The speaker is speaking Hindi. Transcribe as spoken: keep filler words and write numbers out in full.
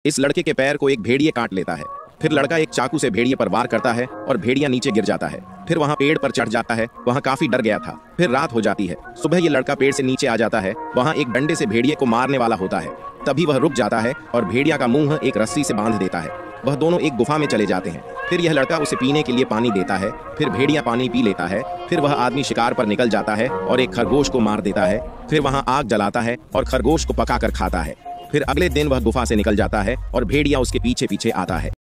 इस लड़के के पैर को एक भेड़िए काट लेता है। फिर लड़का एक चाकू से भेड़िए पर वार करता है और भेड़िया नीचे गिर जाता है। फिर वहाँ पेड़ पर चढ़ जाता है, वहाँ काफी डर गया था। फिर रात हो जाती है। सुबह ये लड़का पेड़ से नीचे आ जाता है, वहाँ एक डंडे से भेड़िए को मारने वाला होता है। तभी वह रुक जाता है और भेड़िया का मुंह एक रस्सी से बांध देता है। वह दोनों एक गुफा में चले जाते हैं। फिर यह लड़का उसे पीने के लिए पानी देता है। फिर भेड़िया पानी पी लेता है। फिर वह आदमी शिकार पर निकल जाता है और एक खरगोश को मार देता है। फिर वहाँ आग जलाता है और खरगोश को पकाकर खाता है। फिर अगले दिन वह गुफा से निकल जाता है और भेड़िया उसके पीछे पीछे आता है।